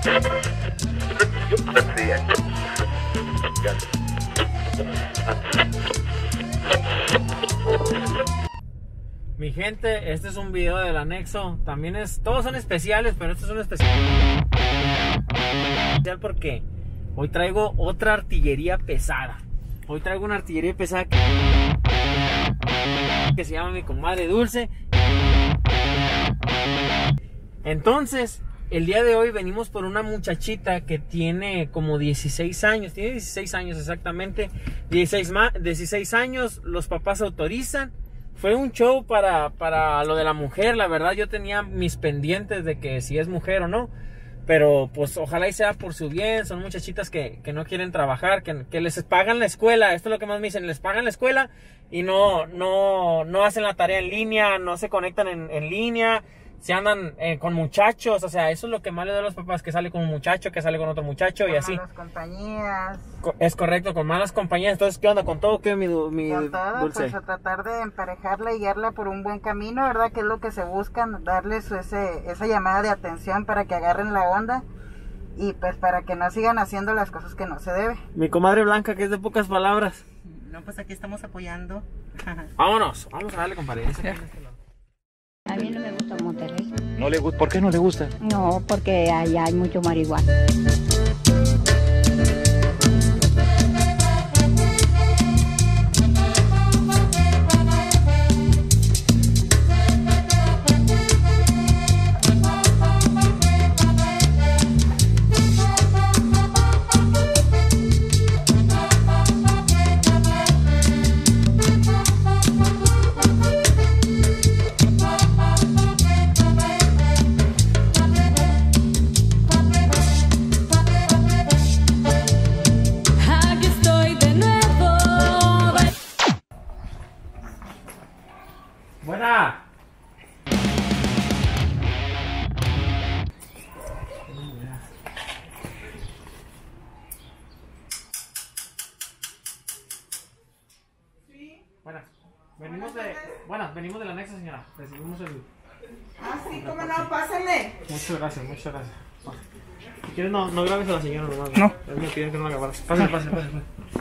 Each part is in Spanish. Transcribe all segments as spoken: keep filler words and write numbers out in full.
Mi gente, este es un video del anexo. También es, todos son especiales, pero este es un especial porque hoy traigo otra artillería pesada. Hoy traigo una artillería pesada que, que se llama mi comadre Dulce. Entonces, el día de hoy venimos por una muchachita que tiene como dieciséis años. Tiene dieciséis años exactamente. dieciséis, dieciséis años, los papás autorizan. Fue un show para, para lo de la mujer. La verdad yo tenía mis pendientes de que si es mujer o no. Pero pues ojalá y sea por su bien. Son muchachitas que, que no quieren trabajar, que, que les pagan la escuela. Esto es lo que más me dicen, les pagan la escuela y no, no, no hacen la tarea en línea, no se conectan en, en línea. Se andan eh, con muchachos, o sea, eso es lo que más le da a los papás, que sale con un muchacho, que sale con otro muchacho y así. Con malas compañías. Es correcto, con malas compañías. Entonces, ¿qué onda con todo? ¿Qué, mi, mi con todo, Dulce? Pues a tratar de emparejarla y guiarla por un buen camino, ¿verdad? Que es lo que se buscan, darles ese, esa llamada de atención para que agarren la onda y pues para que no sigan haciendo las cosas que no se debe. Mi comadre Blanca, que es de pocas palabras. No, pues aquí estamos apoyando. Vámonos, vamos a darle, compadre. A mí no me gusta Monterrey. ¿No le gusta? ¿Por qué no le gusta? No, porque allá hay mucho marihuana. Buena. Buenas. Venimos de, buenas, venimos del anexo, señora. Recibimos el. Ah, sí, cómo no, pásale. Muchas gracias, muchas gracias. Si quieres, no, no grabes a la señora nomás. No. Él me pide que no la grabaras. Pásale, pásale, pásale.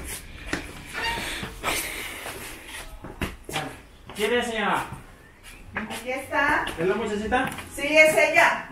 ¿Quién es, señora? Aquí está. ¿Es la muchachita? Sí, es ella.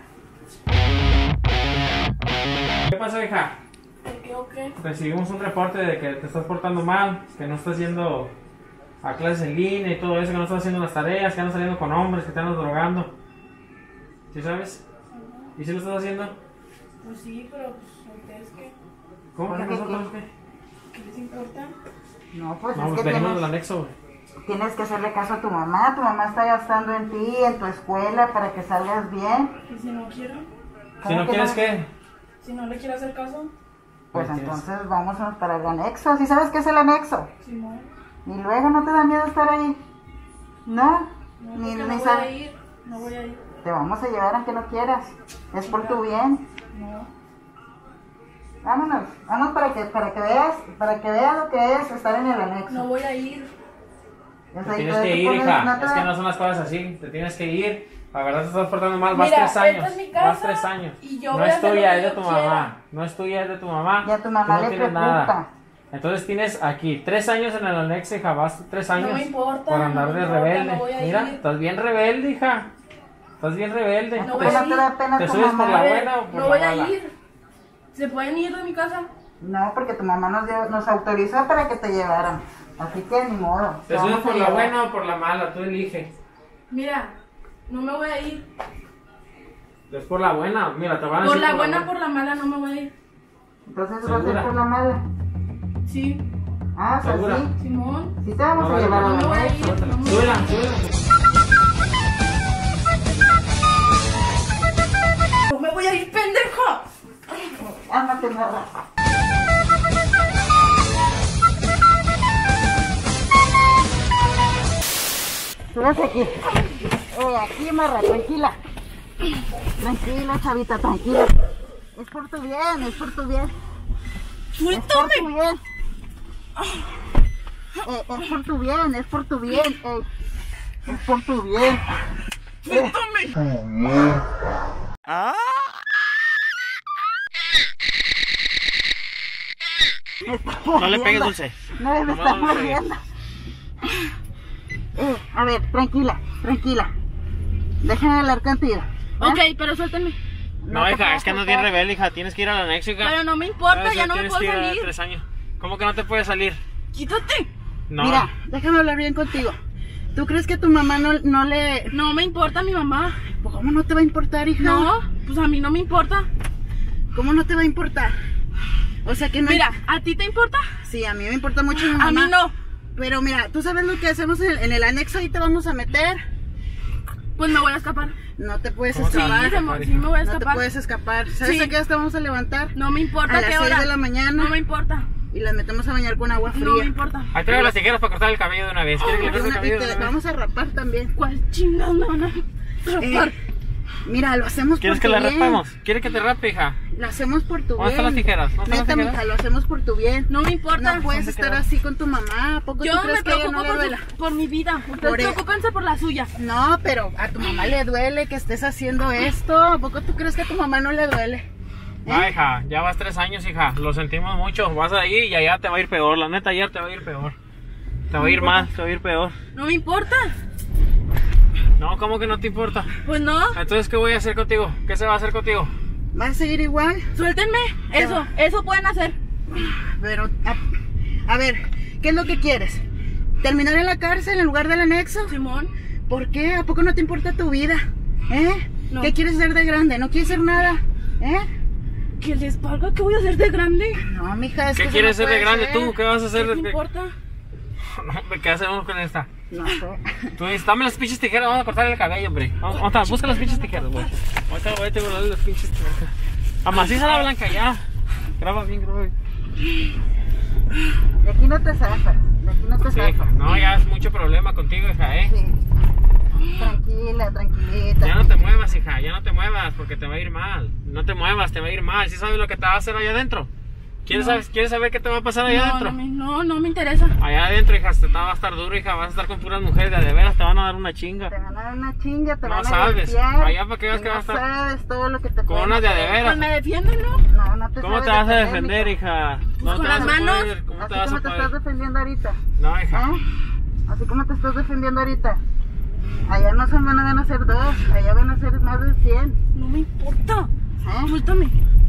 ¿Qué pasa, hija? ¿Por qué o qué? Recibimos un reporte de que te estás portando mal, que no estás yendo a clases en línea y todo eso, que no estás haciendo las tareas, que andas saliendo con hombres, que te andas drogando. ¿Sí sabes? ¿Y si lo estás haciendo? Pues sí, pero pues, ¿ustedes qué? ¿Cómo que ¿Por qué nosotros qué? ¿Qué les importa? No, pues No, es pues que venimos tienes, del anexo, güey. tienes que hacerle caso a tu mamá. Tu mamá está gastando en ti, en tu escuela, para que salgas bien. ¿Y si no quiero? Si ¿Cómo no que quieres, no? ¿qué? Si no le quiero hacer caso, Pues ¿Qué quieres? entonces vamos a para el anexo. ¿Sí sabes qué es el anexo? si no, Y luego no te da miedo estar ahí. No, no, ni, porque ni no voy a sabes. ir, no voy a ir, Te vamos a llevar aunque no quieras. Es por tu bien. no. Vámonos, vamos para que para que veas, para que veas lo que es estar en el anexo. No voy a ir. O sea, Te y tienes tú- que tú ir, pones- hija. no te Es que da- no son las cosas así. Te tienes que ir. La verdad te estás portando mal. Vas Mira, tres años. esta es mi casa Vas tres años. y yo no voy a es hacer lo tuya, que es de yo tu quiera. mamá. No es tuya, es de tu mamá. Y a tu mamá Tú no le tienes preocupa. nada. Entonces tienes aquí tres años en el anexo, hija. Vas tres años. No me importa, por andar no me de importa, rebelde. no voy a Mira, ir. estás bien rebelde, hija. Estás bien rebelde. No ¿Por voy qué a no te da pena ¿Te tu subes por mamá? la A ver, buena o por no la voy mala? a ir. ¿Se pueden ir de mi casa? No, porque tu mamá nos, dio- nos autorizó para que te llevaran. Así que ni modo. ¿Te vamos subes a por la llevar. buena o por la mala? Tú eliges. Mira, no me voy a ir. Es por la buena. Mira, te van a Por decir la buena, por la mala, no me voy a ir. Entonces va a ¿Segura? ser por la mala. Sí, Ah, pues ¿Segura? sí. Simón. Sí te vamos No, a llevar no al me voy a anexo. ir. No me voy a Súbela, ir. súbela. No me voy a ir, pendejo. Ámate, morra. Súbase aquí. Eh, aquí, morra, tranquila. Tranquila, chavita, tranquila. Es por tu bien, es por tu bien. Es por tu bien. Eh, es por tu bien, es por tu bien. eh. Es por tu bien. Eh. Me está No le mordiendo. pegues, Dulce. No, me No, está no le pegues. mordiendo. Eh, a ver, tranquila, tranquila. Déjame hablar contigo. ¿eh? Ok, pero suéltenme. No, te hija, puedo es que andas soltar. bien rebelde, hija. Tienes que ir al anexo, hija. Pero no me importa, Sabes, ya no me tienes puedo que ir a salir. tres años. ¿Cómo que no te puedes salir? Quítate. No. Mira, déjame hablar bien contigo. ¿Tú crees que tu mamá no, no le... No me importa mi mamá. ¿Cómo no te va a importar, hija? No, pues a mí no me importa. ¿Cómo no te va a importar? O sea que no... Mira, ¿a ti te importa? Sí, a mí me importa mucho mi mamá. A mí no. Pero mira, ¿tú sabes lo que hacemos en el, en el anexo? Ahí te vamos a meter. Pues me voy a escapar. No te puedes ¿Cómo te vas a escapar. Sí, escapar, se- hija? sí me voy a No te escapar. puedes escapar. ¿Sabes Sí. a qué hora te vamos a levantar? No me importa A qué las seis hora. de la mañana. No me importa. Y las metemos a bañar con agua fría. No me importa. Ahí traigo las tijeras para cortar el cabello de una vez. ¿Quieres que le Y corte el una- y cabello te de una vez? vamos a rapar también. ¿Cuál chingados me van a rapar? Eh, mira, lo hacemos ¿Quieres por que tu la bien. rapemos? ¿Quieres que te rape, hija? Lo hacemos por tu ¿Dónde bien. están las tijeras? ¿Dónde están las Neta, tijeras? mija, lo hacemos por tu bien. No me importa. No puedes ¿Dónde estar quedas? así con tu mamá. ¿A poco Yo tú me crees que a ella preocupo no le por, duela? su- por mi vida. Ustedes Por e- preocúpense por la suya. No, pero a tu mamá le duele que estés haciendo esto. ¿A poco tú crees que a tu mamá no le duele? Ah, hija, ya vas tres años, hija. Lo sentimos mucho. Vas ahí y allá te va a ir peor. La neta, ayer te va a ir peor. Te va a ir mal, te va a ir peor. No me importa. No, ¿cómo que no te importa? Pues no. Entonces, ¿qué voy a hacer contigo? ¿Qué se va a hacer contigo? ¿Vas a seguir igual? Suéltenme. Eso, eso pueden hacer. Pero, a, a ver, ¿qué es lo que quieres? ¿Terminar en la cárcel en lugar del anexo? Simón. ¿Por qué? ¿A poco no te importa tu vida? ¿Eh? No. ¿Qué quieres ser de grande? ¿No quieres ser nada? ¿Eh? ¿Que les paga? ¿Qué voy a hacer de grande? No, mija, es ¿Qué que eso quieres no ser de puede grande ser. tú? ¿Qué vas a hacer? ¿Qué de- te importa? No, hombre, ¿qué hacemos con esta? No sé. Tú dices, dame las pinches tijeras, vamos a cortar el cabello, hombre. Vamos, vamos a, busca las pinches tijeras, güey. Ahorita voy a tener las pinches tijeras. Amaciza la blanca, ya. Graba bien, graba bien. De aquí no te zafas. De aquí no te Sí, hija. zafas. No, ya es mucho problema contigo, hija, eh. Sí. Tranquila, tranquilita. Ya no te muevas, hija, ya no te muevas porque te va a ir mal. No te muevas, te va a ir mal. ¿Sí sabes lo que te va a hacer allá adentro? ¿Quieres, No. saber, ¿quieres saber qué te va a pasar allá No, adentro? no, me, no, no me interesa. Allá adentro, hija, te va a estar duro, hija. Vas a estar con puras mujeres de, a de veras, te van a dar una chinga. Te van a dar una chinga, te No van a sabes. golpear. Allá para que veas y que no vas a estar sabes todo lo que te con pueden unas de a de hacer. veras. Pues me defienden, ¿no? No, no te ¿Cómo sabes te vas a defender, defender, mija. hija? No con te las vas a manos. poder. ¿Cómo te Así vas como a te estás poder? defendiendo ahorita. No, hija. ¿Eh? Así como te estás defendiendo ahorita. Allá no son, no van a ser dos, allá van a ser más de cien. No me importa. ¿Eh? Suéltame.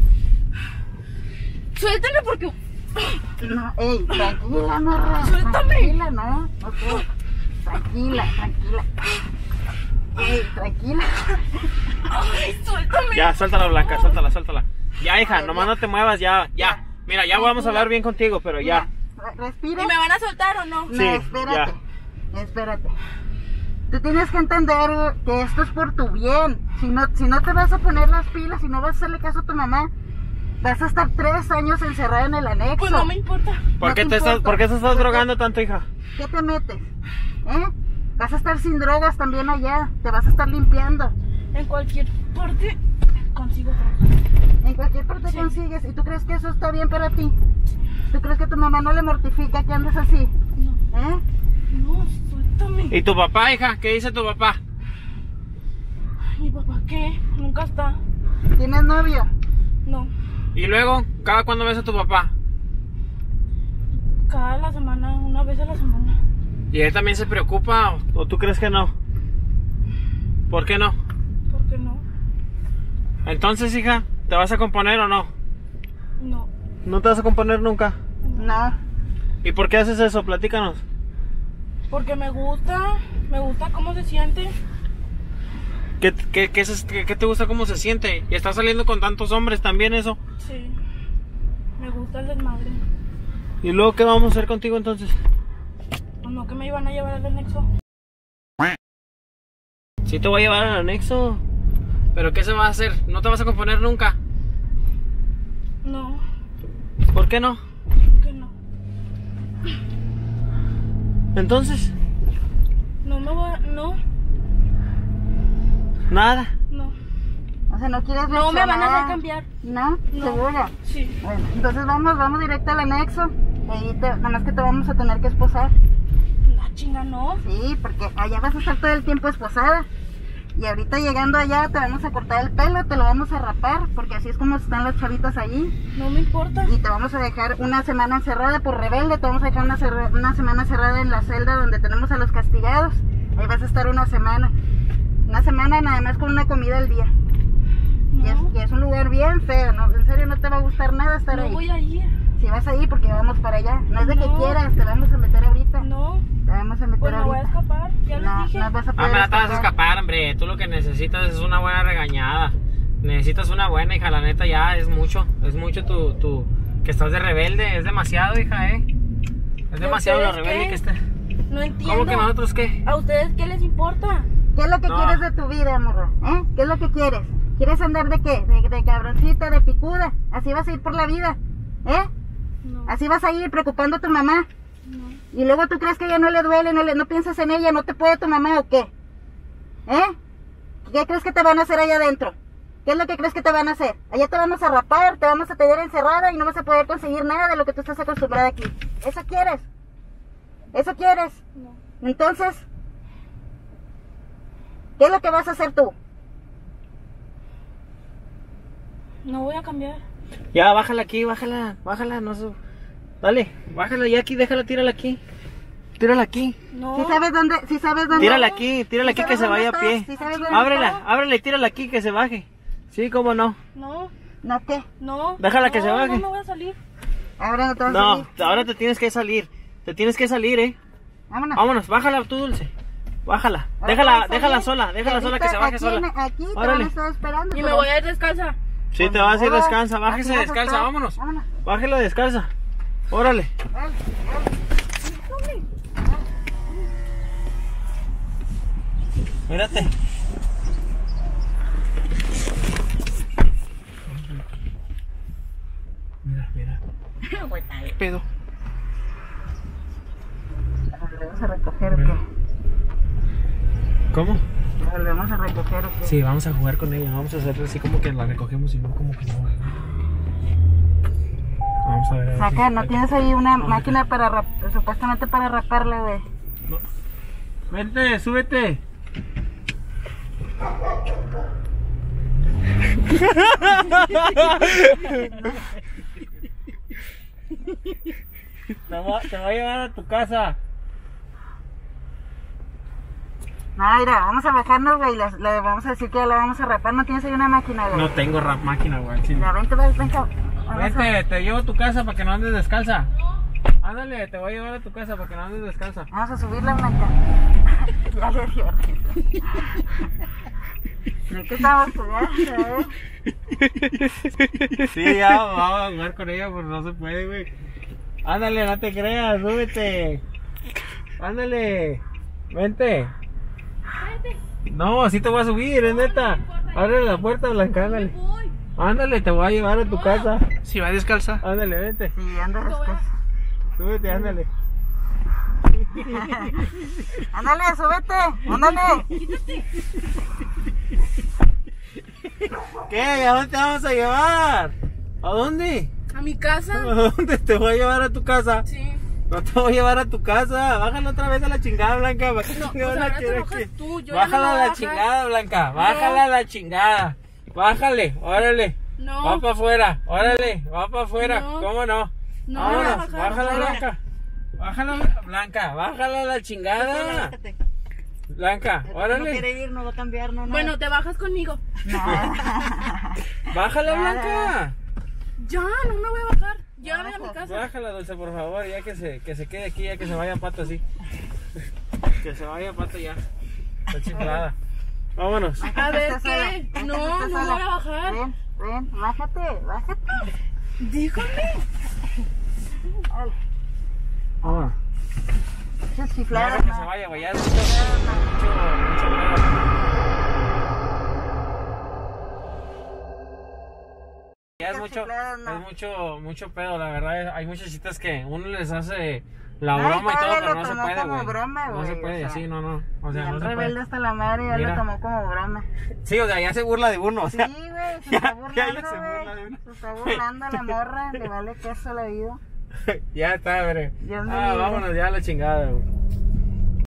Suéltame porque... No, ey, tranquila, morra. Suéltame. Tranquila, no. Ok. Tranquila, tranquila. Ey, tranquila. Ay, suéltame. Ya, suéltala, Blanca, suéltala, suéltala. Ya, hija, ver, nomás ya. no te muevas, ya, ya. Mira, ya vamos a hablar bien contigo, pero ya. Mira, re- respira. ¿Y me van a soltar o no? No, Sí, espérate. Espérate. Tú tienes que entender que esto es por tu bien. Si no, si no te vas a poner las pilas, si no vas a hacerle caso a tu mamá, vas a estar tres años encerrada en el anexo. Pues no me importa. ¿Por No qué te te estás, importa. ¿por qué te estás ¿Por qué? drogando tanto, hija? ¿Qué te metes? ¿Eh? Vas a estar sin drogas también allá. Te vas a estar limpiando. En cualquier parte consigo trabajo. En cualquier parte Sí. consigues. ¿Y tú crees que eso está bien para ti? ¿Tú crees que tu mamá no le mortifica que andes así? No, ¿Eh? no, suéltame. ¿Y tu papá, hija? ¿Qué dice tu papá? ¿Mi papá qué? Nunca está. ¿Tienes novio? No. Y luego, ¿cada cuándo ves a tu papá? Cada la semana, una vez a la semana. ¿Y él también se preocupa o, o tú crees que no? ¿Por qué no? ¿Por qué no? Entonces, hija, ¿te vas a componer o no? No. ¿No te vas a componer nunca? No. ¿Y por qué haces eso? Platícanos. Porque me gusta, me gusta cómo se siente. ¿Qué, qué, qué, es- qué- qué te gusta cómo se siente? ¿Y estás saliendo con tantos hombres también eso? Sí. Me gusta el desmadre. ¿Y luego qué vamos a hacer contigo entonces? ¿O no que me iban a llevar al anexo? Sí te voy a llevar al anexo. ¿Pero qué se va a hacer? ¿No te vas a componer nunca? No, ¿Por qué no? que no. Entonces, No me voy a... No, nada. no. O sea, no quieres No me van a reaccionar. hacer cambiar. ¿No? No. ¿Segura? Sí. Bueno, entonces vamos, vamos directo al anexo. Ahí te, nada más que te vamos a tener que esposar. La chinga no. Sí, porque allá vas a estar todo el tiempo esposada. Y ahorita llegando allá te vamos a cortar el pelo, te lo vamos a rapar, porque así es como están los chavitos allí. No me importa. Y te vamos a dejar una semana encerrada por rebelde, te vamos a dejar una, una semana encerrada en la celda donde tenemos a los castigados. Ahí vas a estar una semana. Una semana nada más con una comida al día. No. Y, es, y es un lugar bien feo, ¿no? En serio no te va a gustar nada estar No ahí. voy a ir. Si vas ahí porque vamos para allá. No es de que No. quieras, te vamos a meter ahorita. No. Te vamos a meter Pues me voy a ahorita. escapar. Ya les No, dije. no vas a No, poder me la te vas a escapar. escapar, hombre. Tú lo que necesitas es una buena regañada. Necesitas una buena, hija. La neta ya es mucho. Es mucho tu, tu... que estás de rebelde. Es demasiado, hija, eh. Es demasiado lo ustedes rebelde qué? que está. No entiendo. ¿Cómo que nosotros qué? ¿A ustedes qué les importa? ¿Qué es lo que No. quieres de tu vida, morro? ¿Eh? ¿Qué es lo que quieres? ¿Quieres andar de qué? De, de cabroncita, de picuda. Así vas a ir por la vida. ¿Eh? No. Así vas a ir preocupando a tu mamá. No. Y luego tú crees que ella no le duele, no, le, no piensas en ella, no te puede tu mamá o qué. ¿Eh? ¿Qué crees que te van a hacer allá adentro? ¿Qué es lo que crees que te van a hacer? Allá te vamos a rapar, te vamos a tener encerrada y no vas a poder conseguir nada de lo que tú estás acostumbrada aquí. ¿Eso quieres? ¿Eso quieres? No. Entonces, ¿qué es lo que vas a hacer tú? No voy a cambiar. Ya, bájala aquí, bájala, bájala, no sé. Dale, bájala ya aquí, déjala, tírala aquí. Tírala aquí. No. ¿Sí sabes dónde? ¿Sí sabes dónde? Tírala aquí, tírala ¿Sí aquí que sabes se dónde vaya a estás? pie. ¿Sí sabes dónde Ábrela, estás? ábrela y tírala aquí que se baje. Sí, cómo no. No. ¿No qué? No. Déjala que No, se baje. No me voy a salir. Ahora no te vas a No, salir. ahora te tienes que salir. Te tienes que salir, eh. Vámonos. Vámonos, bájala tú, Dulce. Bájala. Ahora Déjala, te vas a déjala salir. sola, déjala Y sola que ahorita se baje aquí sola. en- Aquí te Órale. van a estar esperando. Y pero- me voy a ir descalza. Sí, te vas a ir Ahora, descansa, aquí bájese vas a descalza, estar. vámonos. Vámonos. Bájela descalza. Órale. Órale, órale. Mírate. Mira, mira. ¿Qué pedo? ¿Volvemos a recoger o Mira. qué? ¿Cómo? ¿Volvemos a recoger o qué? Sí, vamos a jugar con ella. Vamos a hacer así como que la recogemos y no como que no. Vamos a ver. a ver Saca, si- ¿no tienes ahí una No, máquina para rap supuestamente para raparla, güey? No. Vente, súbete. Te va, te va a llevar a tu casa. No, mira, vamos a bajarnos, güey, le, le vamos a decir que ya la vamos a rapar. ¿No tienes ahí una máquina, güey? No tengo rap máquina, güey. Sí. Ya, vente, vente, vente. Vamos Vente, te llevo a tu casa para que no andes descalza. Ándale, te voy a llevar a tu casa para que no andes descalza. a, vamos a subirla, Blanca. Ya le dio risa. ¿De qué estamos jugando, eh? Sí, ya vamos a jugar con ella, pues no se puede, güey. Ándale, no te creas, súbete. Ándale, vente. No, así te voy a subir, es neta. Abre la puerta, Blanca, ándale. Ándale, te voy a llevar a tu casa. Si va descalza. Ándale, vente. Sí, anda después. Súbete, ándale. Ándale, súbete, ándale. ¿Qué? ¿A dónde te vamos a llevar? ¿A dónde? ¿A mi casa? ¿A dónde te voy a llevar a tu casa? Sí. No te voy a llevar a tu casa. Bájala otra vez a la chingada, Blanca. ¿Para qué No, chingada pues la ahora te quieres enojas que- tú, yo ya no Bájala me a voy a la bajar. chingada, Blanca. Bájala a la chingada. Bájale, órale. No. Va para afuera, órale. Va para afuera. No. ¿Cómo no? No me voy a Vámonos, bajar. bájala, Blanca. Bájala, Blanca. Bájala a la chingada. Blanca, No órale. quiere ir, no va a cambiar, no, no. Bueno, te bajas conmigo. Bájala, Blanca. Ya, no me voy a bajar. Llévame a mi casa. Bájala, Dulce, por favor, ya que se, que se quede aquí, ya que se vaya Pato así. Que se vaya Pato ya. Está chiflada. Vámonos. A ver, Estás sola, ¿qué? estás No, sola. no voy a bajar. Ven, ven, bájate, bájate. Dígame. Vámonos. Esas Ya chifladas, que no. se vaya, güey. Ya es mucho, mucho, mucho pedo. Ya es Esas mucho, chifladas, no. es mucho, mucho pedo, la verdad. Hay muchas citas que uno les hace la Ay, broma y todo, todavía pero lo no se tomó puede, como güey. broma, No se güey, puede, o sea, así, no, no. O sea, Bien no se rebelde puede. hasta la madre, ya Mira. lo tomó como broma. Sí, o sea, ya se burla de uno, o Sí, sea. güey, se ya- está ya burlando, ella se burla de güey. uno. Se está burlando la morra, le vale queso la vida. Ya está, hombre. Dios me Ah, libre. vámonos ya a la chingada, güey.